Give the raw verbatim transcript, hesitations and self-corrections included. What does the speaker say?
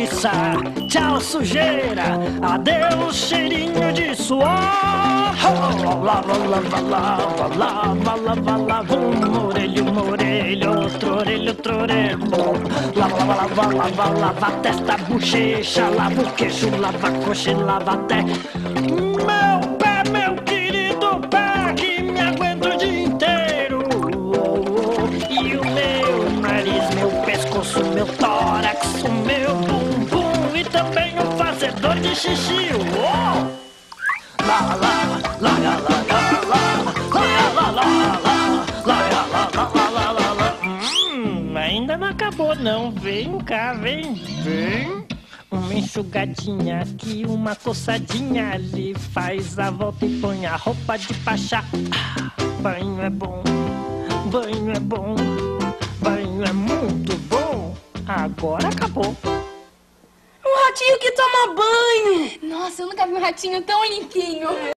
preguiça, tchau sujeira, adeus cheirinho de suor. Lava, lava, lava, lava, lava, lava, uma orelha, uma orelha, outra orelha, outra orelha. Lava, lava, lava, lava, lava a testa, a bochecha, lava o queixo, lava a coxa e lava até meu pé, meu querido pé, que me aguenta o dia inteiro. E o meu nariz, meu pescoço, meu tórax, o meu bumbum e também o fazedor de xixi. Uou! La la la la la la la la la la la la la. Hum, ainda não acabou não. Vem cá, vem, vem. Uma enxugadinha aqui, uma coçadinha ali. Faz a volta e põe a roupa de pachá. Ah, banho é bom, banho é bom, banho é muito bom. Agora acabou. Um ratinho que toma banho! Nossa, eu nunca vi um ratinho tão limpinho!